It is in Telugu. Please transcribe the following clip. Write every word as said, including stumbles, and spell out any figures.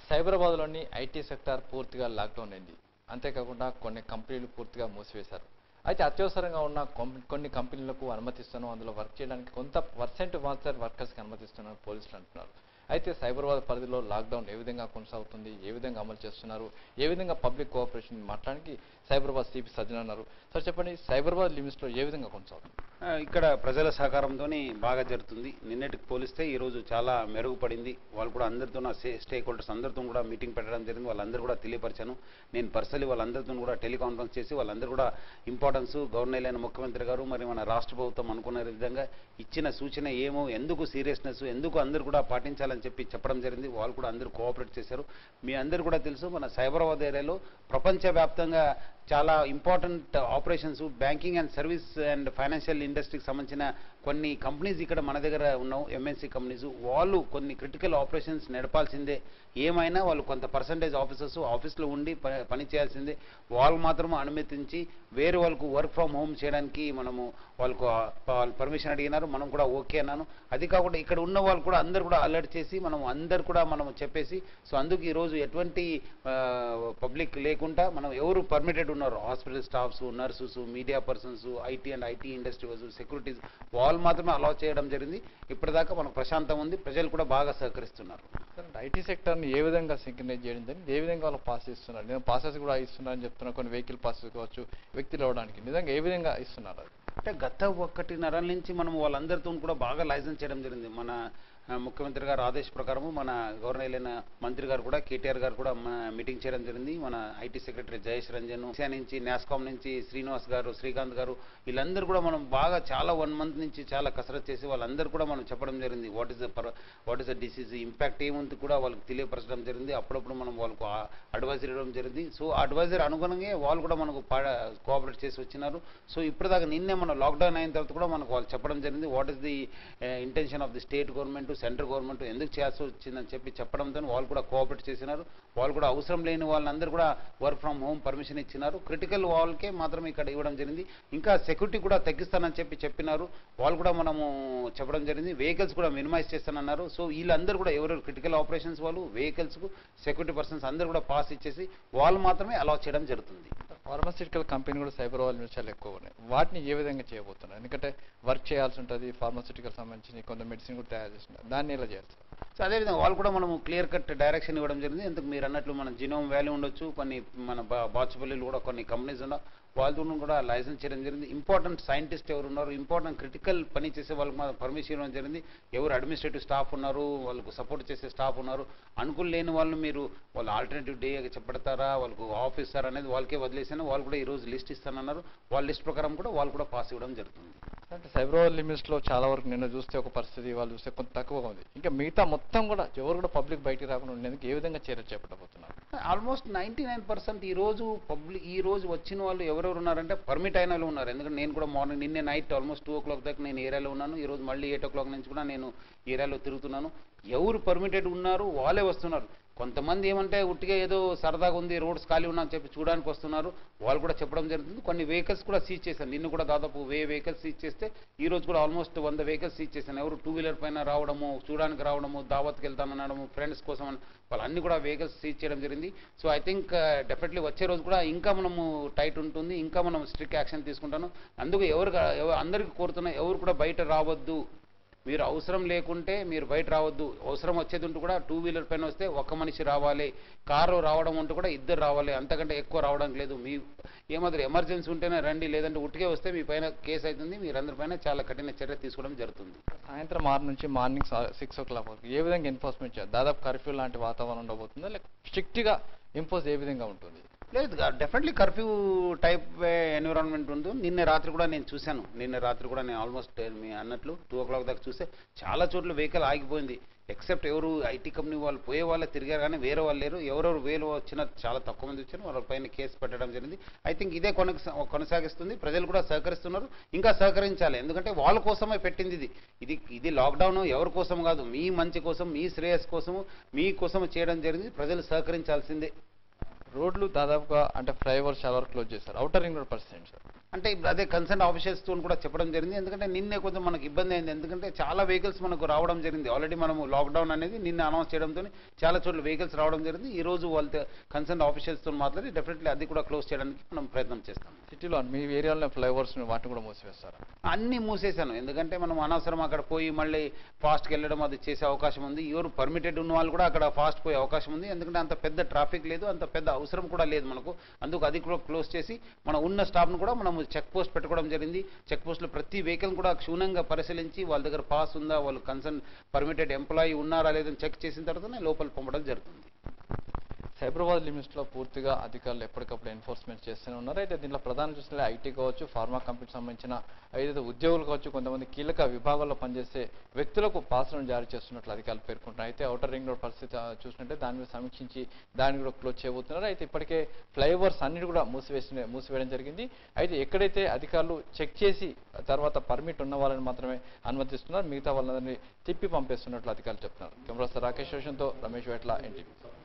సైబరాబాద్లోని ఐటీ సెక్టార్ పూర్తిగా లాక్డౌన్ అయింది. అంతేకాకుండా కొన్ని కంపెనీలు పూర్తిగా మూసివేశారు. అయితే అత్యవసరంగా ఉన్న కొన్ని కంపెనీలకు అనుమతిస్తున్నాం, అందులో వర్క్ చేయడానికి కొంత పర్సెంట్ మాత్రం వర్కర్స్కి అనుమతిస్తున్నారు పోలీసులు అంటున్నారు. అయితే సైబరాబాద్ పరిధిలో లాక్డౌన్ ఏ విధంగా కొనసాగుతుంది, ఏ విధంగా అమలు చేస్తున్నారు, ఏ విధంగా పబ్లిక్ కోఆపరేషన్ మాట్లాడానికి సైబరాబాద్ సిపి సజ్జన అన్నారు. సార్ చెప్పండి, సైబరాబాద్ లిమిట్స్లో ఏ విధంగా కొనసాగుతుంది? ఇక్కడ ప్రజల సహకారంతో బాగా జరుగుతుంది. నిన్నటికి పోలిస్తే ఈరోజు చాలా మెరుగుపడింది. వాళ్ళు కూడా అందరితో స్టేక్ హోల్డర్స్ అందరితో కూడా మీటింగ్ పెట్టడం జరిగింది. వాళ్ళందరూ కూడా తెలియపరిచాను. నేను పర్సనలీ వాళ్ళందరితో కూడా టెలికాన్ఫరెన్స్ చేసి వాళ్ళందరూ కూడా ఇంపార్టెన్స్ గవర్నర్ అయిన ముఖ్యమంత్రి గారు మరి మన రాష్ట్ర ప్రభుత్వం అనుకున్న విధంగా ఇచ్చిన సూచన ఏమో, ఎందుకు సీరియస్నెస్, ఎందుకు అందరూ కూడా పాటించాలని చెప్పి చెప్పడం జరిగింది. వాళ్ళు కూడా అందరూ కోఆపరేట్ చేశారు. మీ అందరూ కూడా తెలుసు, మన సైబరాబాద్ ఏరియాలో ప్రపంచవ్యాప్తంగా చాలా important operations, banking and service and financial ఇండస్ట్రీకి సంబంధించిన కొన్ని కంపెనీస్ ఇక్కడ మన దగ్గర ఉన్నాం, ఎంఎన్సీ కంపెనీస్. వాళ్ళు కొన్ని క్రిటికల్ ఆపరేషన్స్ నడపాల్సిందే. ఏమైనా వాళ్ళు కొంత పర్సంటేజ్ ఆఫీసర్స్ ఆఫీస్లో ఉండి పని చేయాల్సిందే. వాళ్ళు మాత్రం అనుమతించి వేరే వాళ్ళకు వర్క్ ఫ్రమ్ హోమ్ చేయడానికి మనము వాళ్ళకు వాళ్ళు పర్మిషన్ అడిగినారు. మనం కూడా ఓకే అన్నాను. అది కాకుండా ఇక్కడ ఉన్న వాళ్ళు కూడా అందరు కూడా అలర్ట్ చేసి మనం అందరు కూడా మనం చెప్పేసి, సో అందుకు ఈరోజు ఎటువంటి పబ్లిక్ లేకుండా మనం ఎవరు పర్మిటెడ్ ఉన్నారు, hospital staffs, nurses, media persons, IT and IT industry వాళ్ళు, సెక్యూరిటీస్, వాళ్ళు మాత్రమే అలౌ చేయడం జరిగింది. ఇప్పటిదాకా మనకు ప్రశాంతం ఉంది. ప్రజలు కూడా బాగా సహకరిస్తున్నారు. ఐటీ సెక్టర్ని ఏ విధంగా సింక్రనైజ్ చేయడం జరిగింది, ఏ విధంగా వాళ్ళు పాస్ ఇస్తున్నారు? నేను పాసెస్ కూడా ఇస్తున్నారని చెప్తున్నా, కొన్ని వెహికల్ పాసెస్ కావచ్చు వ్యక్తులు ఇవ్వడానికి నిజంగా ఏ విధంగా ఇస్తున్నారు? అంటే గత ఒకటిన్నర నుంచి మనం వాళ్ళందరితో కూడా బాగా లైసెన్స్ చేయడం జరిగింది. మన ముఖ్యమంత్రి గారు ఆదేశ ప్రకారము మన గవర్నర్ అయిన మంత్రి గారు కూడా కేటీఆర్ గారు కూడా మన మీటింగ్ చేయడం జరిగింది. మన ఐటీ సెక్రటరీ జయేష్ రంజన్ నుంచి, నాస్కామ్ నుంచి శ్రీనివాస్ గారు, శ్రీకాంత్ గారు, వీళ్ళందరూ కూడా మనం బాగా చాలా వన్ మంత్ నుంచి చాలా కసరత్ చేసి వాళ్ళందరూ కూడా మనం చెప్పడం జరిగింది. What is the what is the disease impact ఏముంది కూడా వాళ్ళకి తెలియపరచడం జరిగింది. అప్పుడప్పుడు మనం వాళ్ళకు అడ్వైజర్ ఇవ్వడం జరిగింది. సో అడ్వైజర్ అనుగుణంగా వాళ్ళు కూడా మనకు కోఆపరేట్ చేసి వచ్చినారు. సో ఇప్పటిదాకా నిన్నే మనం లాక్డౌన్ అయిన తర్వాత కూడా మనకు వాళ్ళు చెప్పడం జరిగింది. What is the intention of the state government, central government ఎందుకు చేయాల్సి వచ్చిందని చెప్పి చెప్పడంతో వాళ్ళు కూడా కోఆపరేట్ చేసినారు. వాళ్ళు కూడా అవసరం లేని వాళ్ళందరూ కూడా వర్క్ ఫ్రమ్ హోమ్ పర్మిషన్ ఇచ్చినారు. క్రిటికల్ వాళ్ళకే మాత్రం ఇక్కడ ఇవ్వడం జరిగింది. ఇంకా సెక్యూరిటీ కూడా తగ్గిస్తానని చెప్పి చెప్పినారు. వాళ్ళు కూడా మనము చెప్పడం జరిగింది. వెహికల్స్ కూడా మినిమైజ్ చేస్తానన్నారు. సో వీళ్ళందరూ కూడా ఎవరెవరు క్రిటికల్ ఆపరేషన్స్ వాళ్ళు, వెహికల్స్కు సెక్యూరిటీ పర్సన్స్ అందరూ కూడా పాస్ ఇచ్చేసి వాళ్ళు మాత్రమే అలౌ చేయడం జరుగుతుంది. ఫార్మాస్యూటికల్ కంపెనీ కూడా సైబరాబాద్ చాలా ఎక్కువ ఉన్నాయి. వాటిని ఏ విధంగా చేయబోతున్నారు? ఎందుకంటే వర్క్ చేయాల్సి ఉంటుంది, ఫార్మాస్యూటికల్ సంబంధించి కొంత మెడిసిన్ కూడా తయారు చేస్తున్నారు, దాన్ని ఎలా చేయాలి? సో అదేవిధంగా వాళ్ళు కూడా మనము క్లియర్ కట్ డైరెక్షన్ ఇవ్వడం జరిగింది. ఎందుకు మీరు అన్నట్లు మన జినోమ్ వ్యాల్యూ ఉండొచ్చు, కొన్ని మన బాచుపల్లిలో కూడా కొన్ని కంపెనీస్ ఉన్నా వాళ్ళతో కూడా లైసెన్స్ చేయడం జరిగింది. ఇంపార్టెంట్ సైంటిస్ట్ ఎవరు ఉన్నారు, ఇంపార్టెంట్ క్రిటికల్ పని చేసే వాళ్ళకి మాత్రం పర్మిషన్ ఇవ్వడం జరిగింది. ఎవరు అడ్మినిస్ట్రేటివ్ స్టాఫ్ ఉన్నారు, వాళ్ళకు సపోర్ట్ చేసే స్టాఫ్ ఉన్నారు, అనుకులు లేని వాళ్ళు మీరు వాళ్ళు ఆల్టర్నేటివ్ డే చెప్పడతారా, వాళ్ళకు ఆఫ్ ఇస్తారా అనేది వాళ్ళకే వదిలేసాను. వాళ్ళు కూడా ఈరోజు లిస్ట్ ఇస్తానన్నారు. వాళ్ళ లిస్ట్ ప్రకారం కూడా వాళ్ళు కూడా పాస్ ఇవ్వడం జరుగుతుంది. అంటే సైబరాబాద్ లిమిట్స్లో చాలా వరకు నిన్న చూస్తే ఒక పరిస్థితి, వాళ్ళు చూస్తే కొంత తక్కువగా ఉంది. ఇంకా మిగతా మొత్తం కూడా ఎవరు కూడా పబ్లిక్ బయటికి రాకుండా ఉండేందుకు ఏ విధంగా చర్యలు చేపట్టబోతున్నారు? ఆల్మోస్ట్ నైంటీ నైన్ పర్సెంట్ ఈ రోజు పబ్లిక్ ఈ రోజు వచ్చిన వాళ్ళు ఎవరెవరు ఉన్నారంటే పర్మిట్ అయిన వాళ్ళు ఉన్నారు. ఎందుకంటే నేను కూడా మార్నింగ్ నిన్నే night almost two o'clock దాకా నేను ఏరియాలో ఉన్నాను. ఈ రోజు మళ్ళీ ఎయిట్ ఓ క్లాక్ నుంచి కూడా నేను ఏరియాలో తిరుగుతున్నాను. ఎవరు పర్మిటెడ్ ఉన్నారు వాళ్ళే వస్తున్నారు. కొంతమంది ఏమంటే ఉట్టిగా ఏదో సరదాగా ఉంది, రోడ్స్ ఖాళీ ఉన్నా అని చెప్పి చూడడానికి వస్తున్నారు. వాళ్ళు కూడా చెప్పడం జరుగుతుంది. కొన్ని వెహికల్స్ కూడా సీజ్ చేశాను. నిన్ను కూడా దాదాపు వే వెహికల్స్ సీజ్ చేస్తే ఈ రోజు కూడా ఆల్మోస్ట్ వంద వెహికల్స్ సీజ్ చేశాను. ఎవరు టూ వీలర్ పైన రావడము, చూడడానికి రావడము, దావత్కి వెళ్తానడము, ఫ్రెండ్స్ కోసం అని వాళ్ళన్ని కూడా వెహికల్స్ సీజ్ చేయడం జరిగింది. సో ఐ థింక్ డెఫినెట్లీ వచ్చే రోజు కూడా ఇంకా మనము టైట్ ఉంటుంది, ఇంకా మనం స్ట్రిక్ట్ యాక్షన్ తీసుకుంటాను. అందుకు ఎవరు అందరికీ కోరుతున్నా, ఎవరు కూడా బయట రావద్దు. మీరు అవసరం లేకుంటే మీరు బయట రావద్దు. అవసరం వచ్చేది ఉంటూ కూడా టూ వీలర్ పైన వస్తే ఒక్క మనిషి రావాలి, కారు రావడం ఉంటూ కూడా ఇద్దరు రావాలి, అంతకంటే ఎక్కువ రావడం లేదు. మీ ఏమాత్రం ఎమర్జెన్సీ ఉంటేనే రండి, లేదంటే ఉట్టిగా వస్తే మీ పైన కేసు అవుతుంది. మీరందరిపైన చాలా కఠిన చర్య తీసుకోవడం జరుగుతుంది. సాయంత్రం ఆరు నుంచి మార్నింగ్ సిక్స్ ఓ క్లాక్ వరకు ఏ విధంగా ఎన్ఫోర్స్మెంట్ చేయాలి? దాదాపు కర్ఫ్యూ లాంటి వాతావరణం ఉండబోతుందా, లేక స్ట్రిక్ట్గా ఇంపోజ్ ఏ విధంగా ఉంటుంది? లేదు, డెఫినెట్లీ కర్ఫ్యూ టైప్ ఎన్విరాన్మెంట్ ఉంది. నిన్న రాత్రి కూడా నేను చూశాను. నిన్న రాత్రి కూడా నేను ఆల్మోస్ట్ మీ అన్నట్లు టూ ఓ క్లాక్ దాకా చూస్తే చాలా చోట్ల వెహికల్ ఆగిపోయింది. ఎక్సెప్ట్ ఎవరు ఐటీ కంపెనీ వాళ్ళు పోయే వాళ్ళే తిరిగారు, కానీ వేరే వాళ్ళు లేరు. ఎవరెవరు వేలు వచ్చినా చాలా తక్కువ మంది వచ్చారు. వాళ్ళ పైన కేసు పెట్టడం జరిగింది. ఐ థింక్ ఇదే కొనసా కొనసాగిస్తుంది. ప్రజలు కూడా సహకరిస్తున్నారు, ఇంకా సహకరించాలి. ఎందుకంటే వాళ్ళ కోసమే పెట్టింది ఇది ఇది ఇది లాక్డౌన్ ఎవరి కోసం కాదు, మీ మంచి కోసం, మీ శ్రేయస్ కోసము, మీ కోసం చేయడం జరిగింది. ప్రజలు సహకరించాల్సిందే. రోడ్లు దాదాపుగా అంటే ఫ్లైఓవర్ చాలా వరకు క్లోజ్ చేశారు. అవుటర్ రింగ్ రోడ్ పరిస్థితి సార్? అంటే ఇప్పుడు అదే కన్సర్న్ ఆఫీసర్స్తో కూడా చెప్పడం జరిగింది. ఎందుకంటే నిన్నే కొంచెం మనకు ఇబ్బంది అయింది. ఎందుకంటే చాలా వెహికల్స్ మనకు రావడం జరిగింది. ఆల్రెడీ మనము లాక్డౌన్ అనేది నిన్న అనౌన్స్ చేయడంతో చాలా చోట్ల వెహికల్స్ రావడం జరిగింది. ఈ రోజు వాళ్ళ కన్సర్న్ ఆఫీసర్స్తో మాట్లాడి డెఫినెట్లీ అది కూడా క్లోజ్ చేయడానికి మనం ప్రయత్నం చేస్తాం. సిటీలో మీ ఏరియాలో ఫ్లైఓవర్స్ వాటిని కూడా మూసివేస్తారా? అన్నీ మూసేశాను. ఎందుకంటే మనం అనవసరం అక్కడ పోయి మళ్ళీ ఫాస్ట్కి వెళ్ళడం అది చేసే అవకాశం ఉంది. ఎవరు పర్మిటెడ్ ఉన్న వాళ్ళు కూడా అక్కడ ఫాస్ట్ పోయే అవకాశం ఉంది. ఎందుకంటే అంత పెద్ద ట్రాఫిక్ లేదు, అంత పెద్ద అవసరం కూడా లేదు మనకు. అందుకు అది కూడా క్లోజ్ చేసి మన ఉన్న స్టాఫ్ను కూడా మనం చెక్ పోస్ట్ పెట్టుకోవడం జరిగింది. చెక్ పోస్ట్లో ప్రతి వెహికల్ కూడా క్షుణ్ణంగా పరిశీలించి వాళ్ళ దగ్గర పాస్ ఉందా, వాళ్ళు కన్సర్న్ పర్మిటెడ్ ఎంప్లాయీ ఉన్నారా లేదని చెక్ చేసిన తర్వాతనే లోపల పంపడం జరుగుతుంది. సైబరాబాద్ లిమిట్స్లో పూర్తిగా అధికారులు ఎప్పటికప్పుడు ఎన్ఫోర్స్మెంట్ చేస్తూనే ఉన్నారు. అయితే దీంట్లో ప్రధాన చూస్తే ఐటీ కావచ్చు, ఫార్మా కంపెనీకి సంబంధించిన ఐదు ఉద్యోగులు కావచ్చు, కొంతమంది కీలక విభాగాల్లో పనిచేసే వ్యక్తులకు పాస్లను జారీ చేస్తున్నట్లు అధికారులు పేర్కొంటున్నారు. అయితే ఔటర్ రింగ్ రోడ్ పరిస్థితి చూసినట్టే దాని మీద సమీక్షించి దాన్ని కూడా క్లోజ్ చేయబోతున్నారు. అయితే ఇప్పటికే ఫ్లైఓవర్స్ అన్నిటి కూడా మూసివేసిన మూసివేయడం జరిగింది. అయితే ఎక్కడైతే అధికారులు చెక్ చేసి తర్వాత పర్మిట్ ఉన్న వాళ్ళని మాత్రమే అనుమతిస్తున్నారు, మిగతా వాళ్ళందరినీ తిప్పి పంపేస్తున్నట్లు అధికారులు చెప్తున్నారు. కెమెరా రాకేష్ రోషన్తో రమేష్ వేట్ల, ఎన్టీవీ.